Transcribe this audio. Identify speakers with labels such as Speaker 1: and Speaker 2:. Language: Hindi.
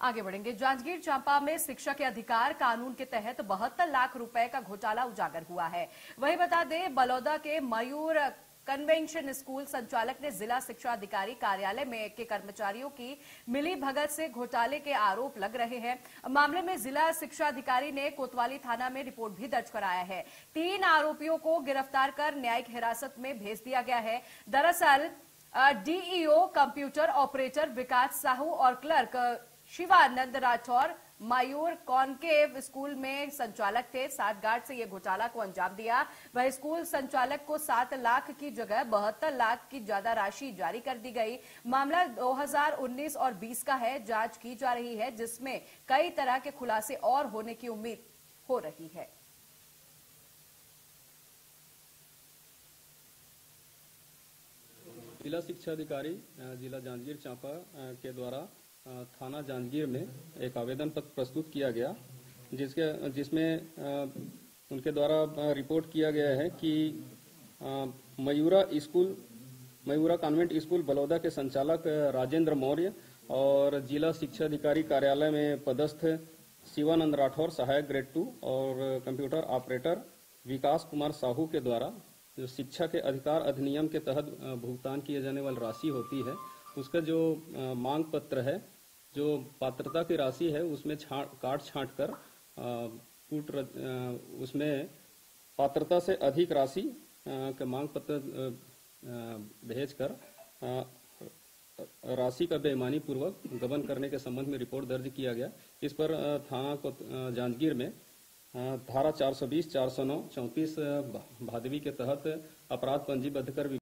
Speaker 1: आगे बढ़ेंगे। जांजगीर चांपा में शिक्षा के अधिकार कानून के तहत 72 लाख रुपए का घोटाला उजागर हुआ है। वही बता दें, बलौदा के मयूर कन्वेंशन स्कूल संचालक ने जिला शिक्षा अधिकारी कार्यालय में के कर्मचारियों की मिली भगत से घोटाले के आरोप लग रहे हैं। मामले में जिला शिक्षा अधिकारी ने कोतवाली थाना में रिपोर्ट भी दर्ज कराया है। 3 आरोपियों को गिरफ्तार कर न्यायिक हिरासत में भेज दिया गया है। दरअसल DEO computer operator Vikas Sahu और clerk Shivanand Rathore Mayur concave school में संचालक थे। साठगांठ से ये घोटाला को अंजाम दिया। वह स्कूल संचालक को 7 लाख की जगह 72 लाख की ज्यादा राशि जारी कर दी गई। मामला 2019 और 20 का है। जांच की जा रही है, जिसमें कई तरह के खुलासे और होने की उम्मीद हो रही है।
Speaker 2: जिला शिक्षा अधिकारी जिला जांजगीर चांपा के द्वारा थाना जांजगीर में एक आवेदन पत्र प्रस्तुत किया गया, जिसमें उनके द्वारा रिपोर्ट किया गया है कि मयूरा कॉन्वेंट स्कूल बलौदा के संचालक राजेंद्र मौर्य और जिला शिक्षा अधिकारी कार्यालय में पदस्थ शिवानंद राठौर सहायक ग्रेड 2 और कंप्यूटर ऑपरेटर विकास कुमार साहू के द्वारा जो शिक्षा के अधिकार अधिनियम के तहत भुगतान किए जाने वाली राशि होती है, उसका जो मांग पत्र है, जो पात्रता की राशि है, उसमें काट छांट कर उसमें पात्रता से अधिक राशि का मांग पत्र भेजकर राशि का बेईमानी पूर्वक गबन करने के संबंध में रिपोर्ट दर्ज किया गया। इस पर थाना को जांजगीर में धारा 420, 409, 34 भादवी के तहत अपराध पंजीबद्ध कर